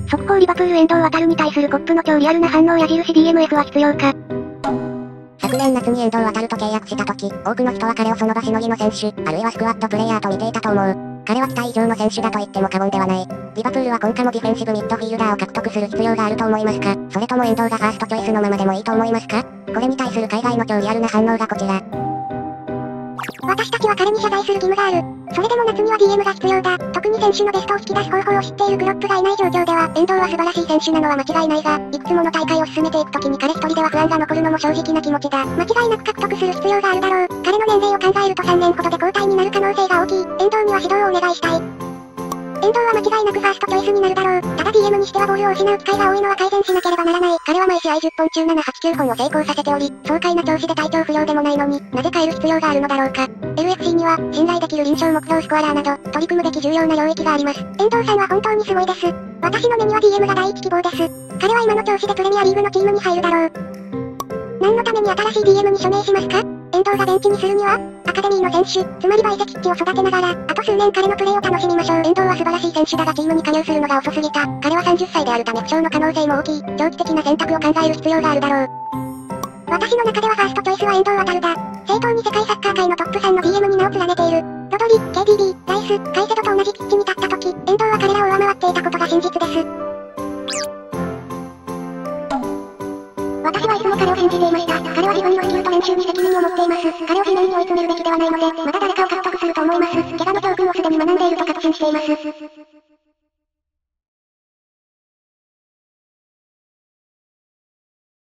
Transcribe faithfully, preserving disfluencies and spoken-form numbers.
速報リバプール遠藤航に対するコップの超リアルな反応矢印 ディーエムエフ は必要か。 昨年夏に遠藤航と契約した時、多くの人は彼をその場しのぎの選手、あるいはスクワットプレイヤーと見ていたと思う。彼は期待以上の選手だと言っても過言ではない。リバプールは今夏もディフェンシブミッドフィールダーを獲得する必要があると思いますか？それとも遠藤がファーストチョイスのままでもいいと思いますか？これに対する海外の超リアルな反応がこちら。 私たちは彼に謝罪する義務がある。それでも夏には ディーエム が必要だ。特に選手のベストを引き出す方法を知っているクロップがいない状況では、遠藤は素晴らしい選手なのは間違いないが、いくつもの大会を進めていくときに彼一人では不安が残るのも正直な気持ちだ。間違いなく獲得する必要があるだろう。彼の年齢を考えるとさんねんほどで交代になる可能性が大きい。遠藤には指導をお願いしたい。遠藤は間違いなくファーストチョイスになるだろう。ただ ディーエム にしてはボールを失う機会が多いのは改善しなければならない。彼は毎試合じゅっぽん中なな、はち、きゅうほんを成功させており、爽快な調子で体調不良でもないのに、なぜ変える必要があるのだろうか。エルエフシー には、信頼できる臨床目標スコアラーなど、取り組むべき重要な領域があります。遠藤さんは本当にすごいです。私の目には ディーエム が第一希望です。彼は今の調子でプレミアリーグのチームに入るだろう。何のために新しい ディーエム に署名しますか？遠藤がベンチにするには、アカデミーの選手、つまりバイセキッチを育てながら、あと数年彼のプレーを楽しみましょう。遠藤は素晴らしい選手だがチームに加入するのが遅すぎた。彼はさんじゅっさいであるため負傷の可能性も大きい。長期的な選択を考える必要があるだろう。私の中ではファーストチョイスは遠藤航だ。正当に世界サッカー界のトップさんの ディーエム に名を連ねている。ロドリ、ケーディービー、ライス、カイセドと同じピッチに立った時、遠藤は彼らを上回っていたことが真実です。私はいつも彼を信じていました。彼は自分のスキルと練習に責任を持っています。彼を地面に追い詰めるべきではないので、まだ誰かを獲得すると思います。怪我の教訓をすでに学んでいると確信しています。